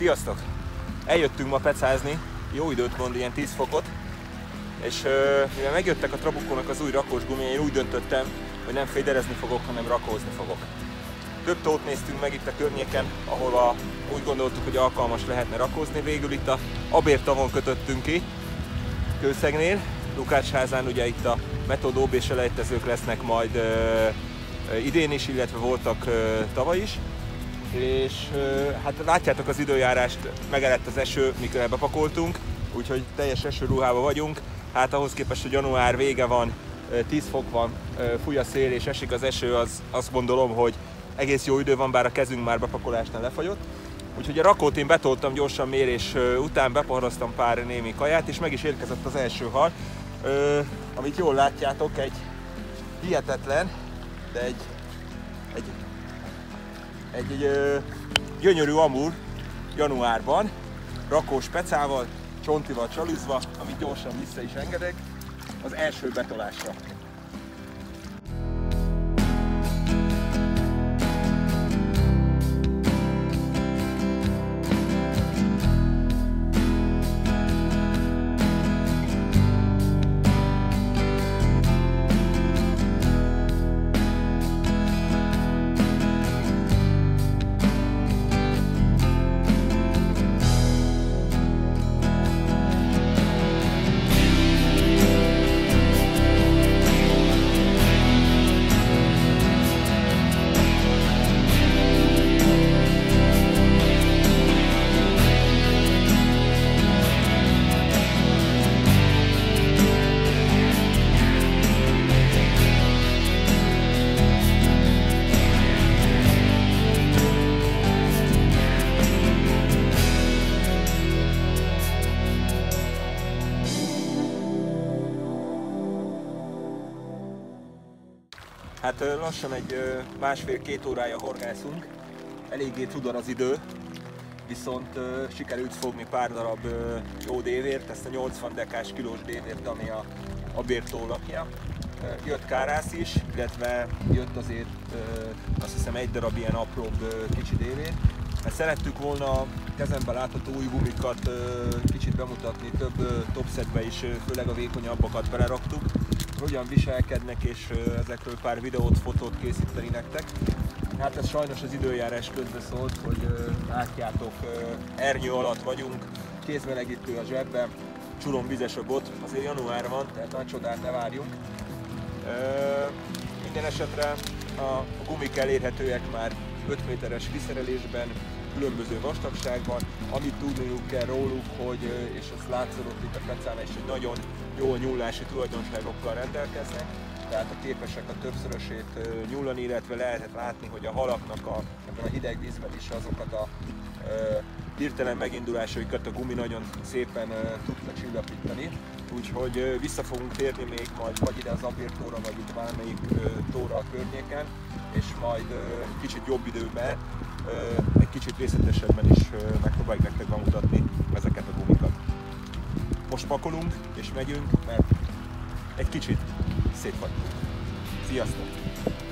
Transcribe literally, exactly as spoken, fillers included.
Sziasztok! Eljöttünk ma pecázni, jó időt mond, ilyen tíz fokot, és mivel megjöttek a Trabuccónak az új rakós gumi, én úgy döntöttem, hogy nem féderezni fogok, hanem rakózni fogok. Több tót néztünk meg itt a környéken, ahol úgy gondoltuk, hogy alkalmas lehetne rakózni. Végül itt a Abér-tavon kötöttünk ki, Kőszegnél, Lukácsházán. Ugye itt a Metod ó bé selejtezők lesznek majd uh, idén is, illetve voltak uh, tavaly is. És uh, hát látjátok az időjárást, megerett az eső, mikor bepakoltunk, úgyhogy teljes esőruhában vagyunk. Hát ahhoz képest, hogy január vége van, tíz fok van, fúj a szél és esik az eső, az azt gondolom, hogy egész jó idő van, bár a kezünk már bepakolásnál lefagyott. Úgyhogy a rakót én betoltam gyorsan mérés után, bepahrasztam pár némi kaját, és meg is érkezett az első hal. Amit jól látjátok, egy hihetetlen, de egy, egy, egy, egy ö, gyönyörű amúr januárban, rakós pecával, csontival csaluzva, amit gyorsan vissza is engedek az első betolásra. Hát lassan egy másfél-két órája horgászunk, eléggé tudar az idő, viszont sikerült fogni pár darab jó dévért, ezt a nyolcvan dekás kilós dévért, ami a Abér-tó lakja. Jött kárász is, illetve jött azért azt hiszem egy darab ilyen apróbb kicsi dévér. Mert szerettük volna a kezemben látható új gumikat kicsit bemutatni, több topsetbe is, főleg a vékonyabbakat beleraktuk, hogyan viselkednek, és ezekről pár videót, fotót készíteni nektek. Hát ez sajnos az időjárás közben szólt, hogy látjátok, ernyő alatt vagyunk, kézmelegítő a zsebben, csuromvizes a bot, azért január van, tehát nagy csodát ne várjunk. Minden esetre a gumik elérhetőek már öt méteres kiszerelésben, különböző vastagságban, amit tudniuk kell róluk, hogy, és azt látszott itt a pecán is, hogy nagyon jó nyúlási tulajdonságokkal rendelkeznek, tehát a képesek a többszörösét nyúlani, illetve lehetett látni, hogy a halaknak a, ebben a hideg vízben is azokat a e, hirtelen megindulásaikat a gumi nagyon szépen e, tudta csillapítani. Úgyhogy e, vissza fogunk térni még majd vagy ide az Abér-tóra, vagy itt bármelyik e, tóra a környéken, és majd e, kicsit jobb időben, e, egy kicsit részletesebben is e, megpróbáljuk nektek bemutatni ezeket a gumikat. Most pakolunk és megyünk, mert egy kicsit szétfagyunk. Sziasztok!